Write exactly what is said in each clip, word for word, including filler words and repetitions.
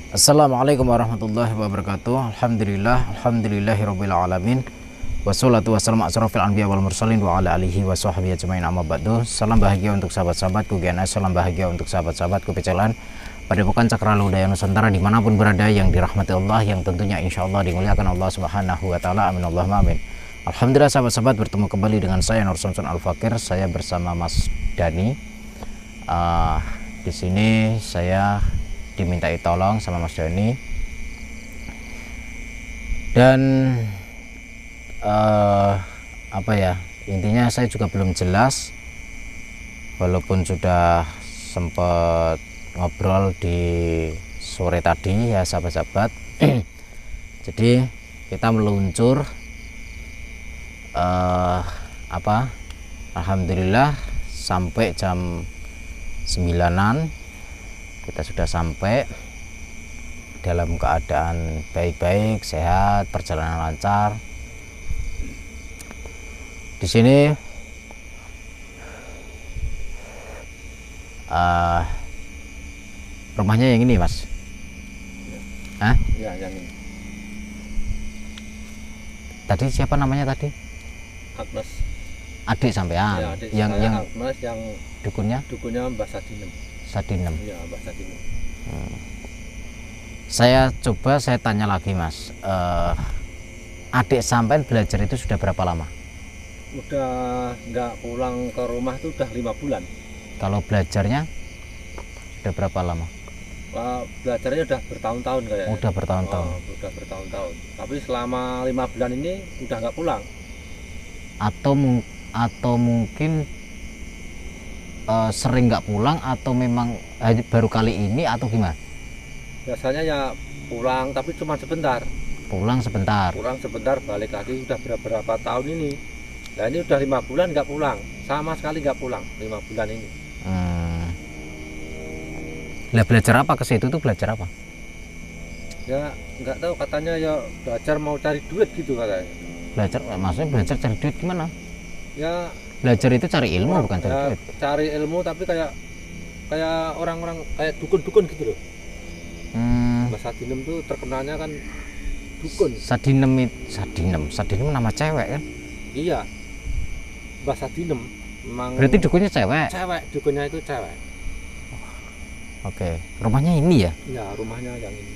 Assalamualaikum warahmatullahi wabarakatuh. Alhamdulillah, alhamdulillahirabbil alamin. Wassalatu wassalamu asrofil anbiya wal mursalin wa ala alihi wa sahbihi ajmain amma ba'du. Salam bahagia untuk sahabat-sahabatku G N S, salam bahagia untuk sahabat-sahabatku Pecelan Padepokan Cakra Lodaya Nusantara dimanapun berada, yang dirahmati Allah, yang tentunya insya Allah dimuliakan Allah subhanahu wa ta'ala. Amin Allahumma amin. Alhamdulillah sahabat-sahabat, bertemu kembali dengan saya Nur Samsun Al-Fakir. Saya bersama Mas Dani. Uh, di sini saya dimintai tolong sama Mas Dani, dan uh, apa ya, intinya saya juga belum jelas, walaupun sudah sempat ngobrol di sore tadi ya sahabat-sahabat. Jadi kita meluncur uh, apa alhamdulillah sampai jam sembilanan kita sudah sampai dalam keadaan baik-baik, sehat, perjalanan lancar. Di sini uh, rumahnya yang ini, Mas. Hah? Ya, yang ini. Tadi siapa namanya tadi? Agnes. Adik sampean. Ya, adik yang saya yang Agnes, yang dukunnya dukunnya Mbah Sadinem. Sadinem. Ya, Mbah Sadinem. Hmm. Saya coba saya tanya lagi, Mas. Uh, adik sampean belajar itu sudah berapa lama? Udah nggak pulang ke rumah itu udah lima bulan. Kalau belajarnya sudah berapa lama? Wah, belajarnya udah bertahun-tahun kayaknya. Udah bertahun-tahun. Oh, udah bertahun-tahun. Tapi selama lima bulan ini udah nggak pulang. Atau mung atau mungkin uh, sering nggak pulang, atau memang uh, baru kali ini, atau gimana? Biasanya ya pulang, tapi cuma sebentar. Pulang sebentar. Pulang sebentar, balik lagi. Udah berapa tahun ini. Nah, ini udah lima bulan nggak pulang, sama sekali nggak pulang lima bulan ini. Hmm. Lah belajar apa ke situ tuh, belajar apa? Ya nggak tahu, katanya ya belajar mau cari duit gitu katanya. Belajar maksudnya belajar cari duit gimana? Ya belajar itu cari ilmu, orang, bukan cari ya, duit. Cari ilmu tapi kayak kayak orang-orang kayak dukun-dukun gitu loh. Hmm. Mas Sadinem tuh terkenalnya kan dukun. Sadinem itu Sadinem, Sadinem nama cewek kan? Iya. Mas Sadinem memang. Berarti dukunnya cewek. Cewek, dukunnya itu cewek. Oke, rumahnya ini ya? Ya, rumahnya yang ini.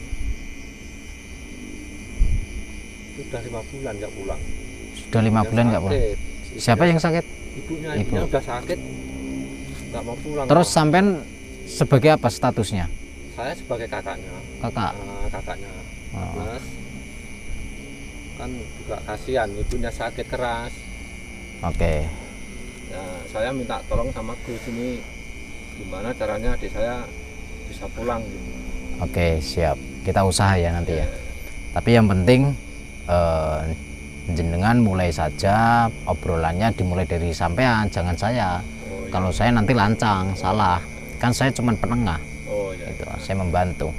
Sudah lima bulan nggak pulang. Sudah lima bulan nggak pulang. Siapa yang sakit? Ibunya. Ibu. Ibunya udah sakit, nggak mau pulang. Terus sampean sebagai apa statusnya? Saya sebagai kakaknya. Kakak. Nah, kakaknya. Oh. Mas, kan juga kasihan, ibunya sakit keras. Oke. Ya, saya minta tolong sama Gus ini, gimana caranya adik saya bisa pulang gitu. Oke, siap. Kita usaha ya nanti ya. Tapi yang penting eh, jenengan mulai saja obrolannya, dimulai dari sampean, jangan saya. Oh, iya. Kalau saya nanti lancang, oh. Salah. Kan saya cuma penengah. Oh iya. Gitu. Saya membantu.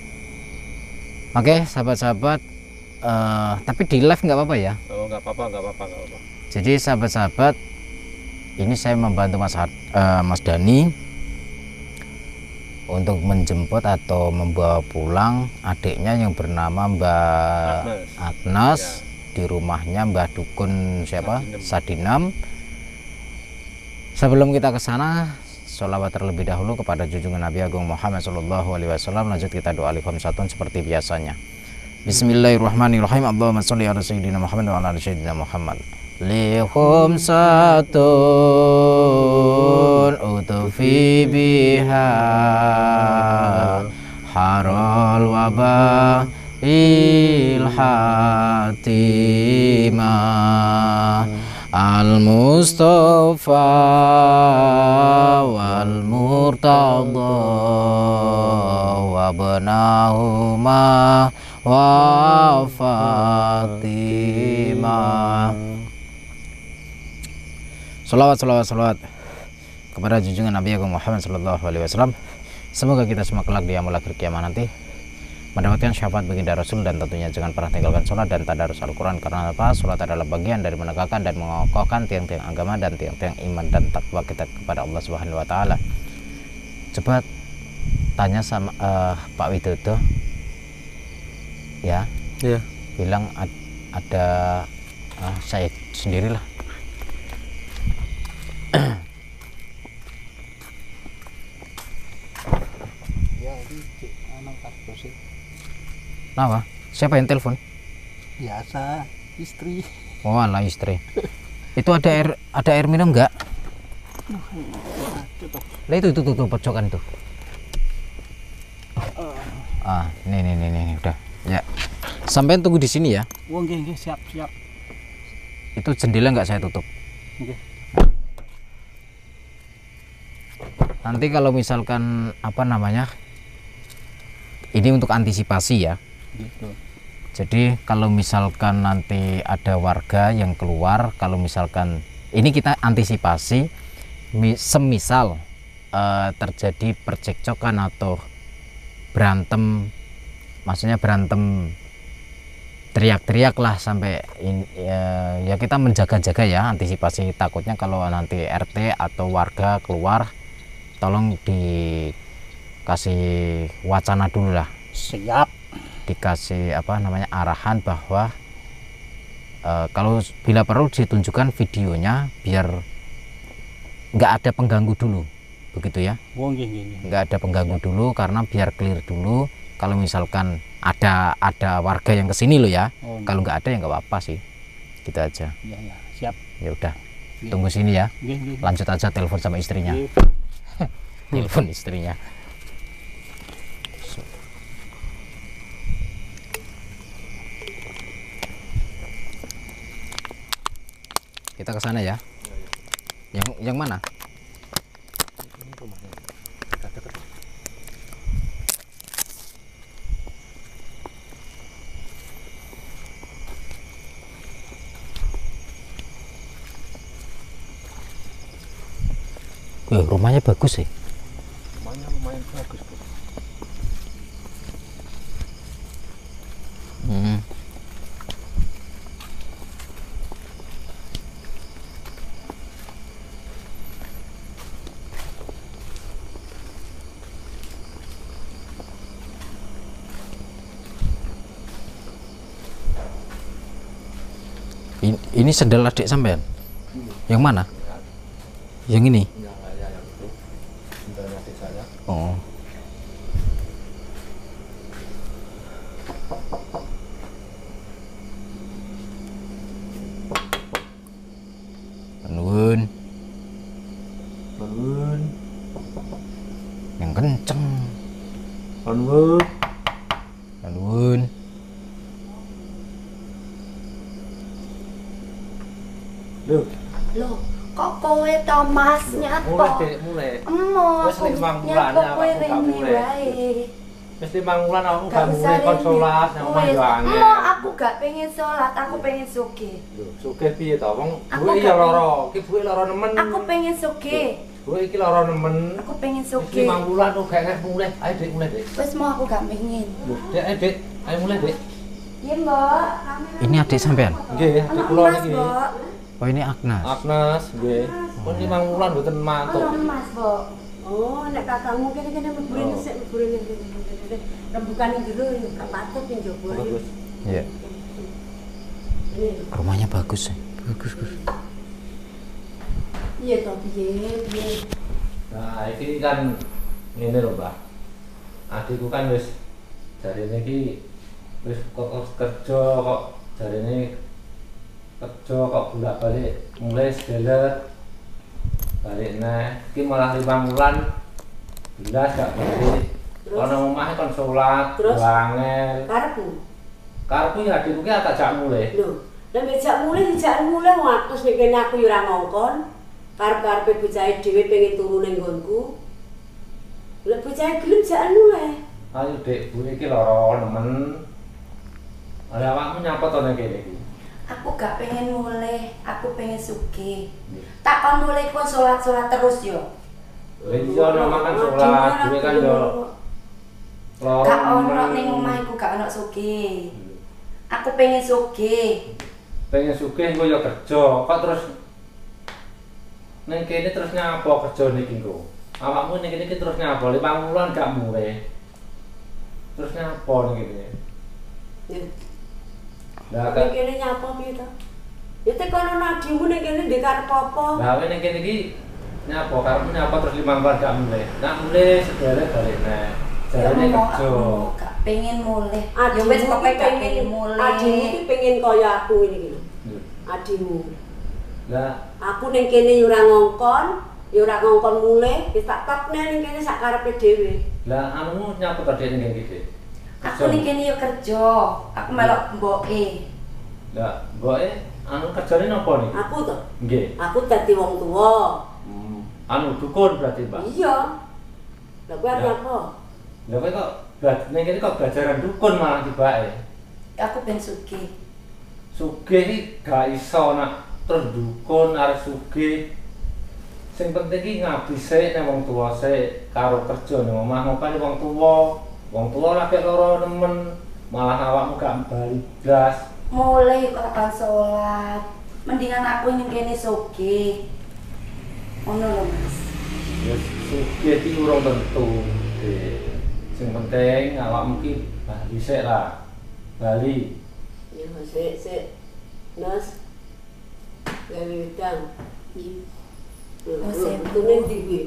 Oke, sahabat-sahabat. Eh, tapi di live nggak apa-apa ya? Oh, nggak apa-apa, nggak apa-apa, nggak apa-apa. Jadi sahabat-sahabat, ini saya membantu Mas uh, Mas Dani untuk menjemput atau membawa pulang adiknya yang bernama Mbak Agnes, Agnes ya. Di rumahnya Mbah Dukun siapa? Sadinem. Sadinem. Sebelum kita ke sana, sholawat terlebih dahulu kepada junjungan Nabi Agung Muhammad Shallallahu Alaihi Wasallam. Lanjut kita doa alif hamsatun seperti biasanya. Bismillahirrahmanirrahim. Allahumma sholli ala sayyidina Muhammad wa ala ali sayyidina Muhammad. Lihum satun utufi biha harol wabah ilhatima al mustafa wal murtada wabnahuma wa fatimah. Salawat, salawat, salawat kepada junjungan Nabi Agung Muhammad Sallallahu Alaihi Wasallam. Semoga kita semua kelak di yaumul akhir kiamat nanti mendapatkan syafaat baginda Rasul, dan tentunya jangan pernah tinggalkan sholat dan tadarus Al-Quran. Karena apa? Sholat adalah bagian dari menegakkan dan mengokohkan tiang-tiang agama dan tiang-tiang iman dan takwa kita kepada Allah Subhanahu Wa Taala. Coba tanya sama uh, Pak Widodo, ya. Iya. Bilang ad, ada ah, saya sendirilah. Ya, ini cek anak kartu sih. Kenapa? Siapa yang telepon? Biasa, istri. Oh, alah istri. Itu ada air ada air minum nggak? Lah itu itu tuh, tuh pojokan tuh. Ah, nih nih nih nih udah. Ya. Sampai tunggu di sini ya. Oh, nggih nggih, siap siap. Itu jendela nggak saya tutup. Nggih. Nanti kalau misalkan apa namanya? Ini untuk antisipasi ya. Gitu. Jadi kalau misalkan nanti ada warga yang keluar, kalau misalkan ini kita antisipasi, semisal uh, terjadi percekcokan atau berantem, maksudnya berantem teriak-teriak lah sampai in, ya, ya kita menjaga-jaga ya, antisipasi. Takutnya kalau nanti R T atau warga keluar, tolong dikasih wacana dulu lah. Siap. Dikasih apa namanya arahan bahwa e, kalau bila perlu ditunjukkan videonya biar nggak ada pengganggu dulu, begitu ya. Oh, nggih nggih nggih. Nggak ada pengganggu dulu karena biar clear dulu. Kalau misalkan ada ada warga yang kesini loh ya. Oh, Kalau nggak ada ya nggak apa-apa sih, gitu aja. iya ya, siap. Ya udah, Nggih. tunggu sini ya. Nggih nggih. Lanjut aja telepon sama istrinya. Nggih. Telepon istrinya. Kita ke sana ya. Yang yang mana? Ini rumahnya. Dekat dekat. Wah, rumahnya bagus sih. Rumahnya lumayan bagus, Bu. Hmm. Ini, ini sendal adik sampean? Yang mana? Yang ini? Yang saya yang itu. Sendalnya adik saya. Oh. Nuwun, Nuwun. yang kenceng. Nuwun. Nuwun. Loh, Loh, kok kowe Thomas nyapa? mulai dek mulai. Emo, Wes aku limang bulan, nyapa ya, kowe aku gak rini mulai. wae. Mesti manggulan aku Gak gak usah mulai kon rini. sholat nang omah Wes, yo angel. Emo, aku gak pengen sholat, aku pengen sugih. Loh, sugih piye to? Wong Aku duwe gak ya pengen- lara. Ki duwe lara nemen. Aku pengen sugih. Duwe iki lara nemen. Aku pengen Mesti sugih. manggulan kok gak ngerti mulai. Ayo Dek mulai Dek. Wes mau aku gak pengen. Loh, Dek ayo Dek. Ayo mulai Dek. Iya, Mbak. Ini adik sampean? Nggih, adik Anak kula emas, niki. Mbak. Oh, ini Agnes. Agnes, nggih. Pun limang wulan mboten mantuk. Anak emas, Mbak. Oh, nek kakakmu kene-kene Oh. mlebu sik mlebu kene. Rembukan ing jero ya patut ing jaba. Bagus. Iya. Rumahnya bagus sih. Bagus, Gus. Iya to piye, piye. Nah, iki kan ngene lho, Mbak. Adikku kan wis jarine iki wis kok kok kerja kok jarine kerja kok bolak-balik mulai sedelet balik neh iki malah limang wulan belas gak balik. Terus? Ana omah kon salat, Terus? wangel. Karepmu. Karepku ya adikku ki tak jak mulai. Lho, nek dijak mulih dijak mulih waktu nek kene aku yo ora ngongkon. Karep-karepe bocahe dhewe pengen turu ning nggonku. Lek bocahe gelem jak mulih. Ayo Dek, bu iki lara nemen. Ada awakmu nyapa to nek kene iki? Aku gak pengen mulai, aku pengen sugih. Tak kon mulai kon sholat-sholat terus yo. Lha iya ana makan salat, dhewe kan yo lara. Gak ono nemen. ning omahku gak ono sugih. Aku pengen sugih. Pengen sugih engko yo kerja, kok terus ning kene terus nyapa kerja niki engko. Awakmu ning kene iki terus nyapa, limang wulan gak mulai. Terus nyapa ning kene? Ya. Lah Ning kan kene nyapa piye to? Ya tekono nadimu ning kene ndek karep apa? lah kowe ning kene iki nyapa karepmu nyapa terus lima bar gak mulai. Nak mulai sedere balik neh. Ya Jarene mau kerja. aku gak pengen mulai. Ya Adimu wis ki pokoke gak pengen pengen mulai. Adimu ki pengen kaya aku ini iki lho. Hmm. Adimu. Lah Aku ning kene yo ora ngongkon, yo ora ngongkon mulai, wis tak tokne ning kene sak karepe dhewe. lah anumu nyapa to dene ning iki. Aku ning kene yo kerja. Aku melok mboke. Lah mboke anu kerjane napa nih? Aku to, Nggih. aku dadi wong tuwa. Hmm. Anu dukun berarti, Mbak. Iya. Lah kuwi arep Ya. apa? Lah kowe kok belajar ning kene kok belajaran dukun malah tibake. Aku ben sugih. Sugih iki gak iso nak terus dukun arep sugih. Sing penting iki ngabdi sik nang wong tuwa sik karo kerja ning omah ngopane wong tuwa. Wong tuwa lagi loro nemen malah awakmu gak bali blas. Mulai kok akan sholat. Mendingan aku ning kene sugih. Ngono lho, Mas. Ya sugih iki urung tentu. Eh, Sing penting awakmu ki bali sik lah. Bali. Ya sik sik. Nas. Gawe wedang. Iya. Oh, sik. Tune ndi kuwi?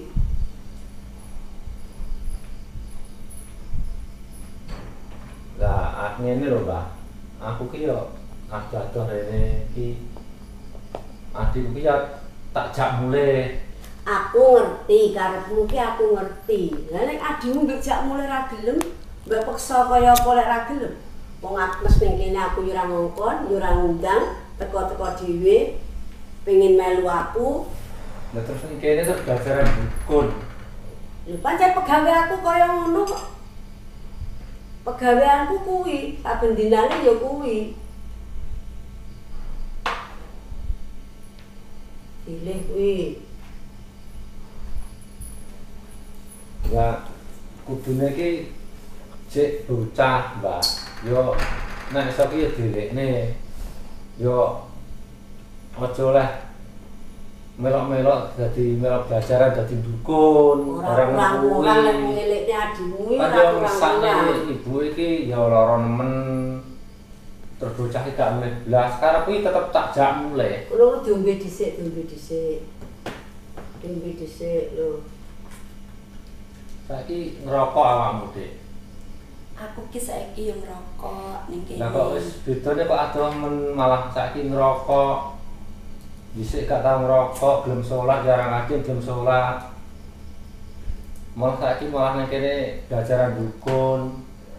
Lah ngene lho, Mbak. Aku ki yo adoh-adoh rene iki adikku ki ya tak jak mulai. Aku ngerti karepmu ki aku ngerti. Lah nek adimu mbek jak mulai ra gelem, mbek peksa kaya apa lek ra gelem. Wong Agnes ning kene aku yo ora ngongkon, yo ora ngundang, teko-teko dhewe pengen melu aku. Lah terus ning kene terus belajaran dukun. Lha pancen pegawe aku kaya ngono kok. Pegaweanku kuwi, saben dinane ya kuwi. Pilih kuwi. Lah kudune ki cek bocah, Mbak. Yo nek iso ki yo dilekne. Yo aja lah melok-melok dadi melok belajaran dadi dukun, Ora kurang lek ngelekne adimu kan ora yo kurang. ngesane ibu iki ya lara nemen terus bocah iki gak mulai blas karep kuwi tetep tak jak mulai. Kulo diombe dhisik, diombe dhisik. Diombe dhisik lho. Saiki ngerokok awakmu, Dik. Aku ki saiki yo ngerokok ning kene. Lah kok wis bedane kok adoh men malah saiki ngerokok. Dhisik gak tau ngerokok, gelem salat jarang aja gelem salat. Malah saiki malah ning kene belajaran dukun.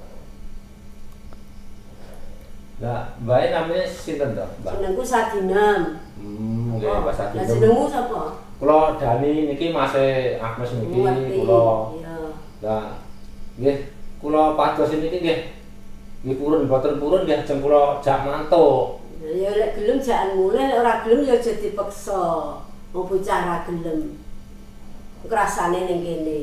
Lah, mbake namanya sinten to, Mbak? Jenengku Sadinem. Hmm, nggih, Mbak Lah Sadinem. jenengmu sapa? Kula Dani niki Mase Agnes niki Ngerti. kula. Iya. Lah, nggih, kula pados niki nggih. Nggih purun boten purun nggih ajeng kula jak mantuk. Ya lek gelem jakan mulai, lek ora gelem ya aja dipaksa. Wong bocah ora gelem. Kerasane ning kene.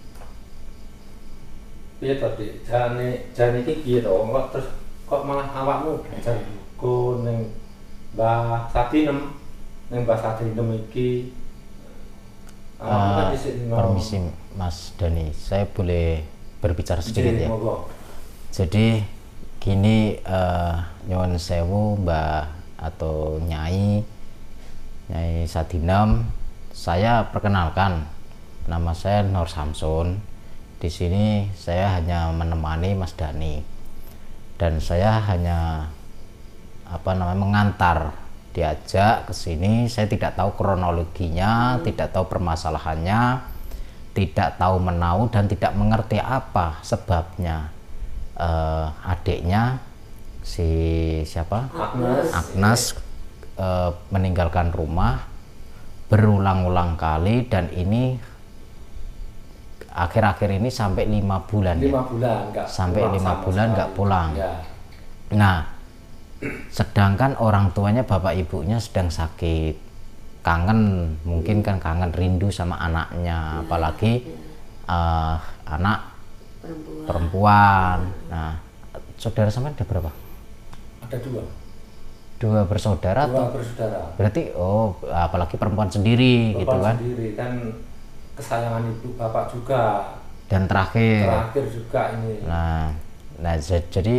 Piye to, Dik? Jane jane iki piye to? Kok terus kok malah awakmu belajar dukun ning Mbah Sadinem, ning Mbah Sadinem iki. Awakmu kan Eh, dhisik ngono. permisi Mas Dani, saya boleh berbicara sedikit Nggih, ya. monggo. Jadi gini, eh, nyuwun sewu Mbak atau Nyai Nyai Sadinem, saya perkenalkan, nama saya Nur Samsun. Di sini saya hanya menemani Mas Dani dan saya hanya apa namanya mengantar, diajak ke sini. Saya tidak tahu kronologinya, hmm. tidak tahu permasalahannya, tidak tahu menau dan tidak mengerti apa sebabnya uh, adiknya si siapa Agnes, Agnes uh, meninggalkan rumah berulang-ulang kali, dan ini akhir-akhir ini sampai lima bulan lima ya? bulan nggak sampai pulang lima sama bulan sekali. nggak pulang. Ya. Nah, sedangkan orang tuanya bapak ibunya sedang sakit, kangen, mungkin kan kangen, rindu sama anaknya, apalagi uh, anak Perempuan. perempuan. Nah, saudara sampean ada berapa? Ada dua. Dua bersaudara Dua atau bersaudara. berarti oh apalagi perempuan sendiri gitu Bapak kan? sendiri kan kesayangan ibu bapak juga. Dan terakhir. Terakhir juga ini. Nah, nah j- jadi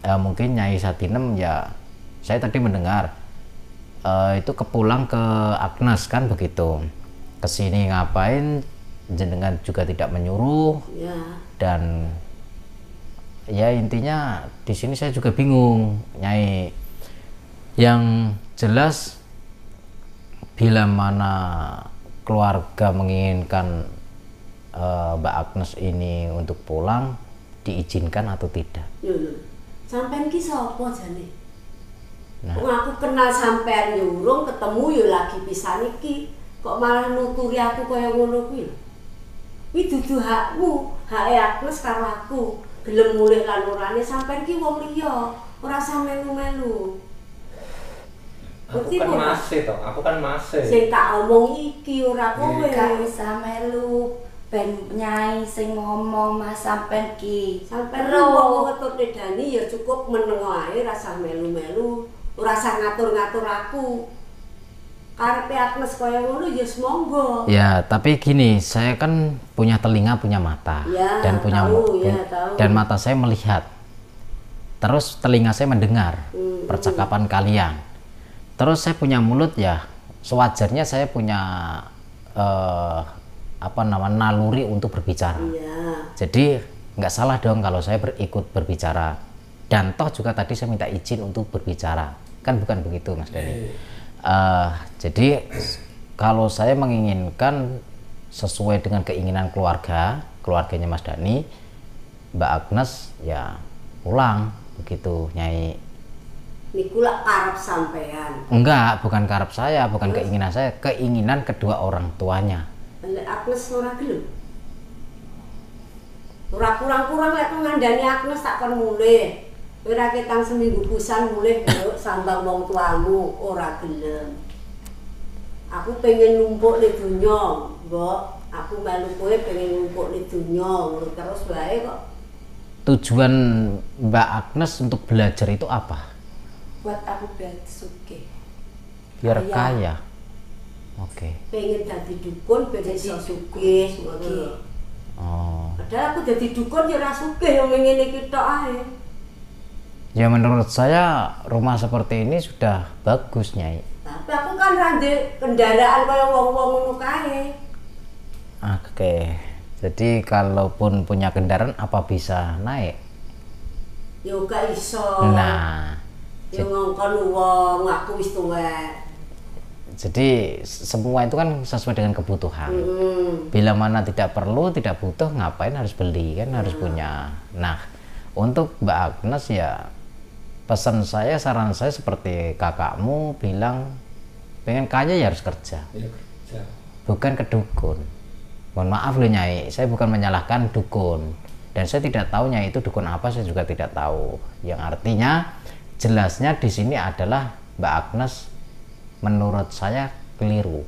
eh, mungkin Nyai Satinem ya saya tadi mendengar eh, itu kepulang ke Agnes kan begitu, kesini ngapain, jenengan juga tidak menyuruh Ya. dan ya intinya di sini saya juga bingung Nyai. Yang jelas bila mana keluarga menginginkan uh, Mbak Agnes ini untuk pulang, diizinkan atau tidak? Yo lho. Sampean ki sapa jane? Nah. Wong aku kenal sampean nyurung ketemu yo lagi pisan iki. Kok malah nuturi aku kaya ngono kuwi lho. Kuwi dudu hakmu, hake Agnes karo aku. Gelem mulih lan orane sampean ki wong liya, ora usah melu-melu. Aku Bukti kan pun, masih toh, aku kan masih. sing tak omong iki ora kowe. Gak usah melu ben Nyai sing ngomong Mas sampean ki. Sampeyan Ro. wong wetute Dani ya cukup meneng ae, ora usah melu-melu, ora usah ngatur-ngatur aku. Karepe Agnes kaya ngono ya monggo. Ya, tapi gini, saya kan punya telinga, punya mata, Ya, dan punya tahu, mu- ya, tahu. dan mata saya melihat. Terus telinga saya mendengar Hmm, percakapan kalian. Terus saya punya mulut ya, sewajarnya saya punya eh, apa namanya naluri untuk berbicara. Iya. Jadi nggak salah dong kalau saya berikut berbicara. Dan toh juga tadi saya minta izin untuk berbicara, kan bukan begitu Mas Dhani? Uh, jadi kalau saya menginginkan sesuai dengan keinginan keluarga, keluarganya Mas Dhani, Mbak Agnes ya pulang begitu Nyai. Niku lak karep sampean. Enggak, bukan karep saya, bukan keinginan saya, keinginan kedua orang tuanya. Lek Agnes ora gelem. Ora kurang-kurang lek ngandani Agnes tak kon mulih. Kowe ra ketang seminggu pisan mulih nduk sambang wong tuamu ora gelem. Aku pengen numpuk di dunya, Mbok. Aku melu kowe pengen numpuk di dunya, ngono terus wae kok. Tujuan Mbak Agnes untuk belajar itu apa? Buat aku biar sugih. Biar Kaya. kaya. Oke. Pengen dadi dukun ben iso sugih ngono lho. Oh. Padahal aku dadi dukun ya ora sugih yo ngene iki tok ae. Ya menurut saya rumah seperti ini sudah bagus Nyai. Tapi aku kan ra ndek kendaraan kaya wong-wong ngono kae. Oke. Jadi kalaupun punya kendaraan apa bisa naik? Yo gak iso. Nah, Yo ngongkon wong aku wis tuwek. jadi semua itu kan sesuai dengan kebutuhan. Heeh. Bila mana tidak perlu, tidak butuh, ngapain harus beli kan, harus punya. Nah, untuk Mbak Agnes ya pesan saya, saran saya seperti kakakmu bilang, pengen kaya ya harus kerja, Ya kerja. bukan ke dukun. Mohon maaf loh Nyai, saya bukan menyalahkan dukun, dan saya tidak tahu Nyai itu dukun apa, saya juga tidak tahu. Yang artinya jelasnya di sini adalah Mbak Agnes menurut saya keliru,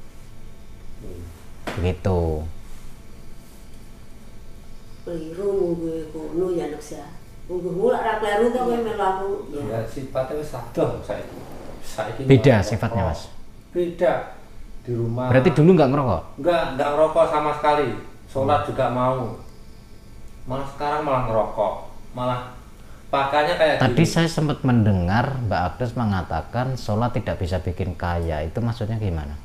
begitu. Keliru munggo kono ya nek ya. Munggo mulak ra kleru to kowe melu aku. Ya sifatnya wis adoh saiki. Saiki Beda ngerokok. sifatnya, Mas. Beda. Di rumah. Berarti dulu nggak ngerokok? Enggak, enggak ngerokok sama sekali. Sholat juga mau. Malah sekarang malah ngerokok. Malah pakainya kayak Tadi gini. saya sempat mendengar Mbak Agnes mengatakan sholat tidak bisa bikin kaya. Itu maksudnya gimana?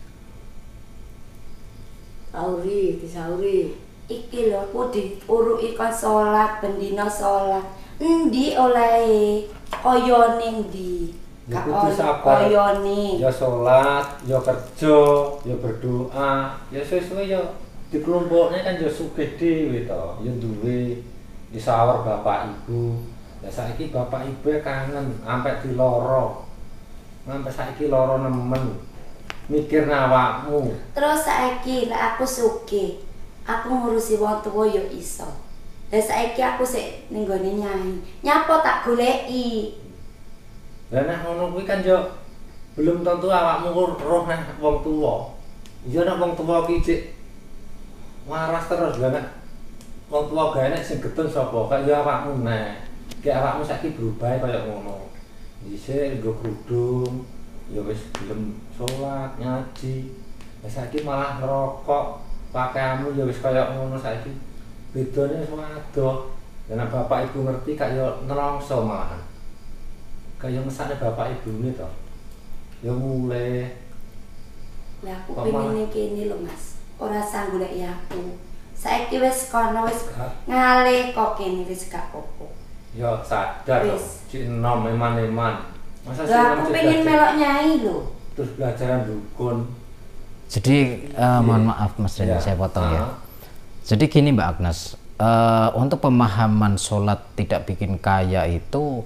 Sauri, disauri. Iki lho aku diuruki kon salat bendina salat. Endi olehe? Kaya ning ndi? Ya Gak kudu ono sabar. kayane. Ya sholat, ya kerja, ya berdoa, ya sesuai ya di kelompoknya kan ya sugih dhewe to, ya duwe disawar bapak ibu. Ya saiki bapak ibu kangen sampai diloro. Sampai saiki loro nemen. Mikir awakmu. Terus saiki lek aku sugih, aku ngurusi wong tuwa ya iso. Lah saiki aku sik ning gone Nyai. Nyapa tak goleki? Lah nek ngono kuwi kan yo belum tentu awakmu roh nek wong tuwa. Ya nek wong tuwa ki cek waras terus lah nek wong tuwa gawe nek sing getun sapa? Kaya ya awakmu nek. Kayak awakmu saiki berubah kaya ngono. Dhisik nggo kerudung, ya wis gelem salat, ngaji. Lah saiki malah ngerokok, pakaianmu ya wis kaya ngono saiki. Bedane wis wadoh. Karena bapak ibu ngerti kayak nelongso malahan. Kayak mesane bapak ibu ini toh. Ya mulai. Lah aku Kok pengen malah- ning kene lho Mas. Ora sanggup lek aku. Saiki wis kono wis Hah? ngalih kok kene wis gak apa-apa. Ya sadar toh. Wis. Cik enom eman-eman. Masa sih Lah enom aku cik pengen belajar- melok nyai lho. terus belajaran dukun. Jadi eh, mohon maaf Mas Denny, Ya. saya potong ya. Ah. Jadi gini Mbak Agnes, eh, untuk pemahaman sholat tidak bikin kaya itu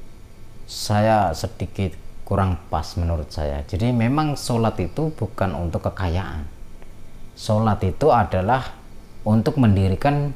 saya sedikit kurang pas menurut saya. Jadi memang sholat itu bukan untuk kekayaan. Sholat itu adalah untuk mendirikan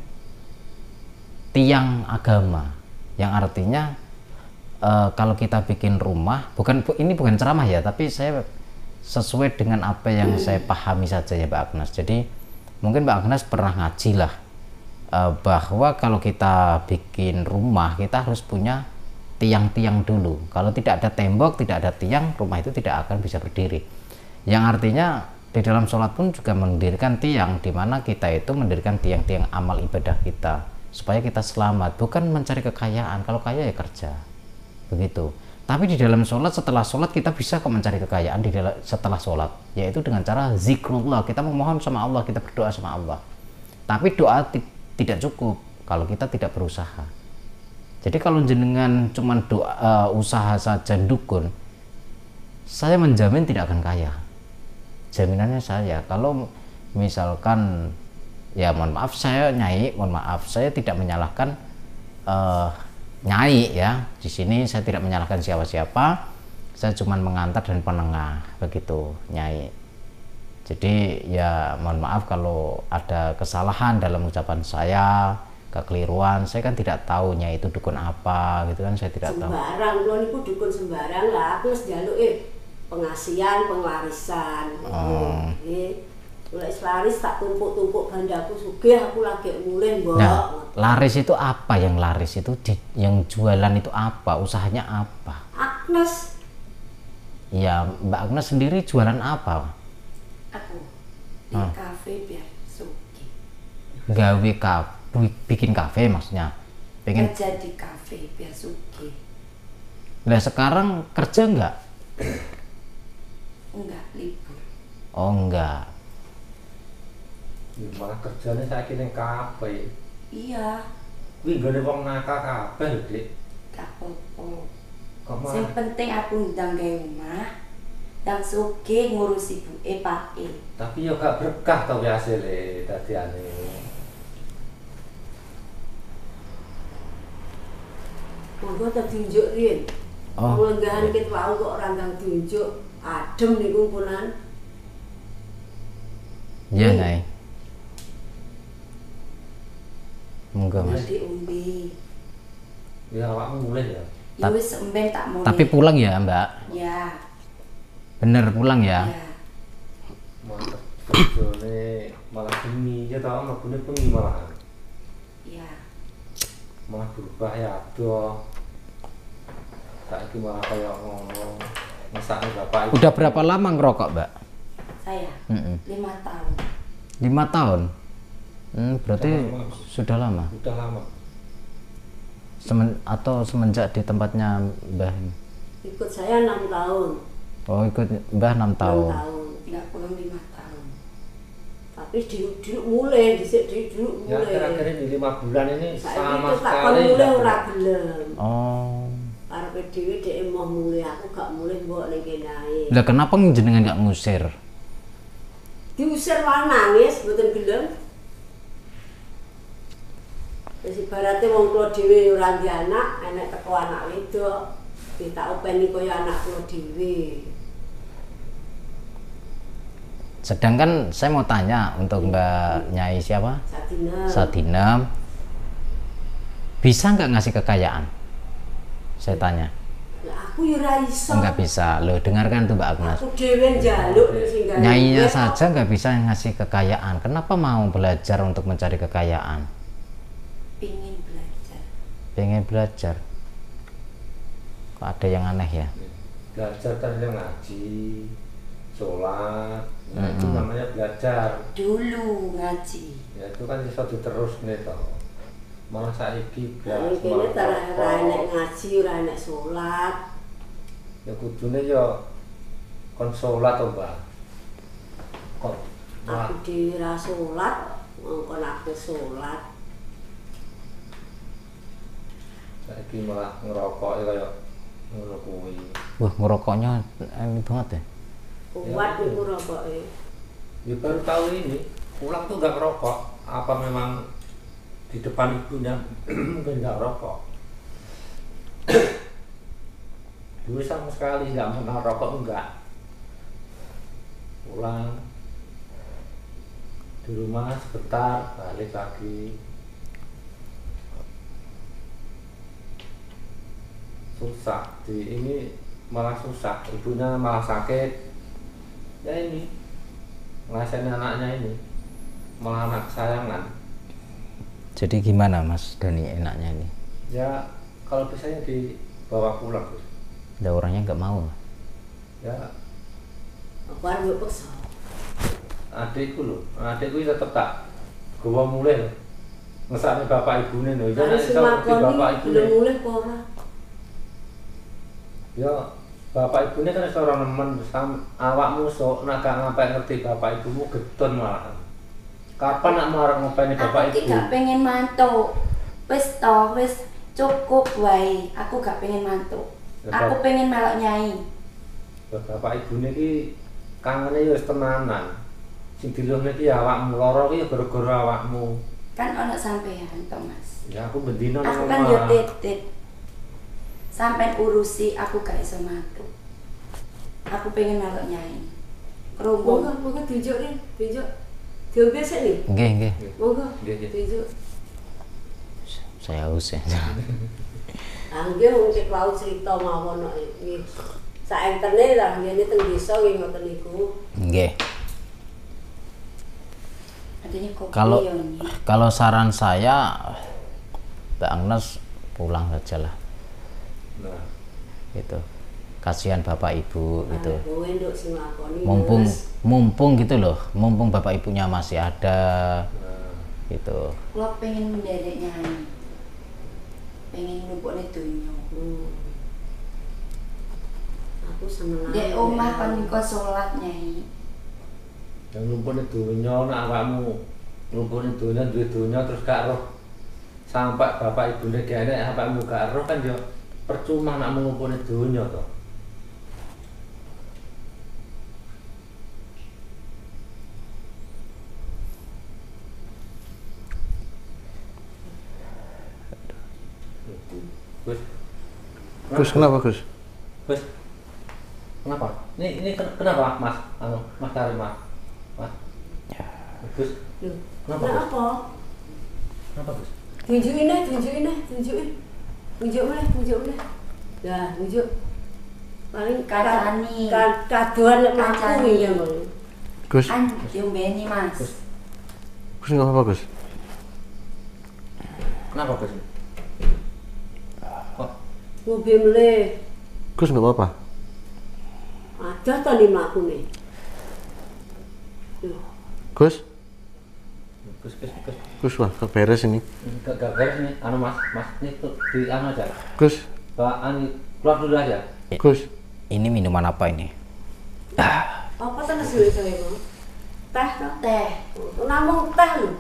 tiang agama, yang artinya eh, kalau kita bikin rumah, bukan ini bukan ceramah ya, tapi saya sesuai dengan apa yang saya pahami saja ya Mbak Agnes. Jadi mungkin Mbak Agnes pernah ngaji lah eh, bahwa kalau kita bikin rumah kita harus punya tiang-tiang dulu. Kalau tidak ada tembok, tidak ada tiang, rumah itu tidak akan bisa berdiri. Yang artinya di dalam sholat pun juga mendirikan tiang, di mana kita itu mendirikan tiang-tiang amal ibadah kita supaya kita selamat, bukan mencari kekayaan. Kalau kaya ya kerja, begitu. Tapi di dalam sholat, setelah sholat kita bisa kok mencari kekayaan di dalam setelah sholat, yaitu dengan cara zikrullah. Kita memohon sama Allah, kita berdoa sama Allah. Tapi doa ti- tidak cukup kalau kita tidak berusaha. Jadi kalau jenengan cuman doa uh, usaha saja dukun, saya menjamin tidak akan kaya. Jaminannya saya. Kalau misalkan ya mohon maaf saya nyai, mohon maaf saya tidak menyalahkan uh, nyai ya. Di sini saya tidak menyalahkan siapa-siapa. Saya cuman mengantar dan penengah begitu nyai. Jadi ya mohon maaf kalau ada kesalahan dalam ucapan saya, kekeliruan, saya kan tidak tahunya itu dukun apa gitu kan, saya tidak tahu. Sembarang, kula niku dukun sembarang lah. Aku wis njaluk eh pengasihan, penglarisan. Oh. Nggih. Kula wis laris tak tumpuk-tumpuk bandaku sugih aku lagi mulih, Mbok. Nah, laris itu apa yang laris itu di, yang jualan itu apa, usahanya apa? Agnes, Ya Mbak Agnes sendiri jualan apa? Aku di Ah. kafe biar suki. Gawe kafe, bikin kafe maksudnya. Pengen. Kerja di kafe biar suki. Nah sekarang kerja enggak? Enggak libur. Oh enggak. Ya, malah kerjanya saya kira kafe. Iya, Wih, gak ada wong nakal kabeh lho, Dik. gak apa-apa. Kok Yang malah penting aku ndang gawe omah, ndang suki ngurus ibuke pake. tapi yo gak berkah tau ya hasilnya dadiane. monggo tak diunjuk riyen. Oh. Lenggahan ket wau kok ora ndang diunjuk. Adem niku punan. Iya Hmm. Nyai. Monggo Mas. Jadi umbi. Ya awakmu mulai ya. Ya wis emben tak mulai. Tapi pulang ya Mbak? Ya, Bener pulang ya? ya. Mantep kerjane malah bengi ya tau mlebune bengi malahan. Ya. Malah berubah ya adoh. Saiki malah kaya ngono. Mesake bapak ibu. Udah berapa lama ngerokok Mbak? Saya Mm-mm. lima tahun. Lima tahun? Hmm, berarti Sudah lama. sudah lama? Udah lama. Semen, atau semenjak di tempatnya Mbah? Ikut saya enam tahun. Oh ikut Mbah enam enam tahun. tahun. Enggak pulang lima tahun. Tapi di dulu mulai, dhisik di dulu Ya mulai. akhir-akhir ini lima bulan ini Saiki sama terus tak kon sekali. mulai nggak ora pernah. gelem. Oh. Karepe dhewe dhek mau mulai, aku gak mulai mbok ning kene ae. Lah kenapa jenengan nggak ngusir? Diusir wae nangis mboten gelem. Wis ibarate wong kula dhewe ora ndek anak, enek teko anak wedok, kita openi kaya anak kula dhewe. Sedangkan saya mau tanya untuk Mbak Nyai siapa? Sadina. Sadina, bisa nggak ngasih kekayaan? Saya tanya. Lah aku yo ora iso. Nggak bisa. Loh dengarkan tuh Mbak Agnes. Aku dhewe njaluk ning singgah. Nyainya saja nggak bisa ngasih kekayaan. Kenapa mau belajar untuk mencari kekayaan? Pingin belajar. Pengen belajar. Kok ada yang aneh ya? Belajar tadi ngaji, sholat, nah, itu Mm-mm. namanya belajar. Dulu ngaji. Ya itu kan bisa diterus nih toh. malah saiki Lah blas kene ora ora enek merokok. ngaji, ora enek salat. Ya kudune ya kon salat to, Mbak. Kok malah Aku dhewe ra salat, ngongkon aku salat. saiki malah ngerokok ya kaya ngono kuwi. Wah, ngerokoknya ini banget ya. Kuat niku rokoke. Ya baru tahu ini, pulang tuh nggak ngerokok. Apa memang di depan ibunya mungkin nggak ngerokok. Dulu sama sekali nggak pernah rokok, enggak. Pulang di rumah sebentar, balik lagi. Susah, di ini malah susah, ibunya malah sakit. Ya ini ngasihin anaknya ini malah anak kesayangan. Jadi gimana Mas Dani enaknya ini? Ya kalau bisanya dibawa pulang, Gus. Ada orangnya nggak mau. Ya Aku arep peksa. adikku loh, adikku itu tetep tak gua mulai loh. Ngesane bapak ibune lho, ya Harus nek iso ngerti bapak makoni ibune. belum mulai apa ora. Ya bapak ibune kan iso ora nemen sam awakmu sok nek gak ngapain ngerti bapak ibumu gedon malah. Kapan nak marang ngopeni bapak Aku ki ibu? gak pengen mantuk. Wis to, wis cukup wae. Aku gak pengen mantuk. Ya, Aku Bap. pengen melok nyai. Ya, bapak ibune ki kangene ya wis tenanan. Sing dilone ki awakmu, lara ki ya gara-gara awakmu. Kan ono sampean to, Mas. Ya aku bendino nang Aku kan omah. yo titit. Sampai urusi aku gak iso mantuk. Aku pengen melok nyai. Monggo, Kerungu. monggo tunjuk nih, tunjuk. Diombe sik nih. Nggih, nggih. Monggo. Nggih, nggih. Tunjuk. Saya haus ya. Angge wong cek wau cerita mawon kok iki. Saentene lah ngene teng desa nggih ngoten niku. Nggih. Adanya kopi Kalau yo ini. kalau saran saya Mbak Agnes pulang saja lah. Nah, Gitu. Kasihan bapak ibu gitu. Ah, kowe nduk sing lakoni. Mumpung Mas. mumpung gitu loh, mumpung bapak ibunya masih ada nah. gitu. Kalau pengen menderek nyai. Pengen numpukne donya. Hmm. Aku seneng. Dek omah kan engko salat nyai. Yang lumpune donya nek awakmu lumpune donya duwe donya terus gak roh sampai bapak ibune gene awakmu gak roh kan yo percuma nek lumpune donya to. Gus. Gus, kenapa Gus? Gus. Kenapa? Ini ini ken- kenapa, Mas? Anu, Mas Karim, Mas. Mas. Gus, Lho, kenapa, Nah Gus? apa? Kenapa, Gus? Tunjukin deh, tunjukin deh, tunjukin. Tunjuk boleh, tunjuk boleh. Dah, tunjuk. Paling Kacani. ka- kadoan nek mlaku Kacani. ya, Bang. Gus, Kan diombeni, Mas. Gus nggak apa-apa Gus. Kenapa, Gus? Kok Mobil mle. Gus nggak apa-apa. Ada to ni mlakune. Lho, Gus, Gus, Gus, Gus. Gus wah beres ini. Gak gak beres nih, anu Mas, Mas ini tuh di anu aja. Gus, Pak Ani keluar dulu aja. Gus, Ini minuman apa ini? apa ta nesule kowe, Bang? Teh to? Teh. Namung teh lho.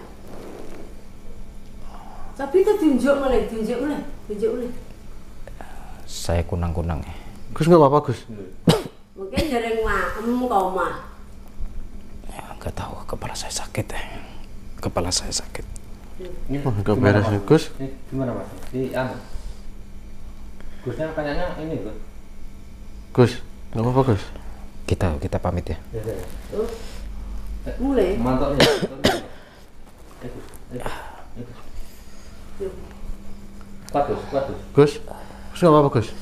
Tapi itu tunjuk mulai, tunjuk mulai, tunjuk mulai. Saya kunang-kunang ya. Gus nggak apa-apa Gus. Mungkin jarang maem kau mah. Ya, nggak tahu, kepala saya sakit ya. Kepala saya sakit. Ini Wah, nggak gimana, beres Mas? nih, Gus. Ini gimana Mas? Di anu. Gusnya kayaknya ini Gus. Gus, nggak apa-apa Gus. Kita kita pamit ya. Ya, ya. Tuh. Mulai. Mantapnya. Eh, Gus. Eh, eh, Gus. Yuk. Kuat Gus, kuat Gus. Gus, Gus nggak apa-apa Gus.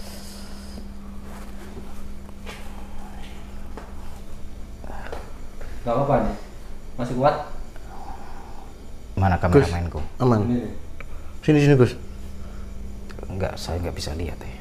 Gak apa-apa nih. Masih kuat? Mana Gus, kameramenku? aman. Ini nih. Sini sini Gus. Enggak, saya nggak bisa lihat ya.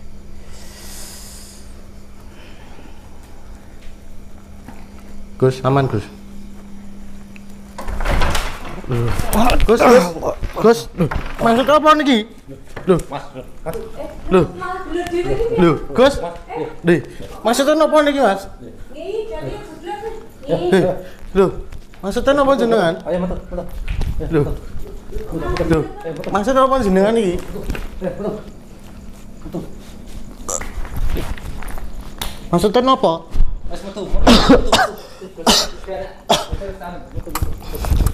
Gus, aman Gus. Gus, Gus. Gus. Maksud apa niki? Loh. Loh. Malah bener dhewe iki. Loh, Gus. Di. Maksudnya apa niki, Mas? Nggih, jadi jeblek. Eh, Loh. Maksudnya apa jenengan? Ayo metu, metu. Loh. Loh. Maksudnya apa jenengan iki? Maksudnya apa? Wes metu, metu. Metu. Metu.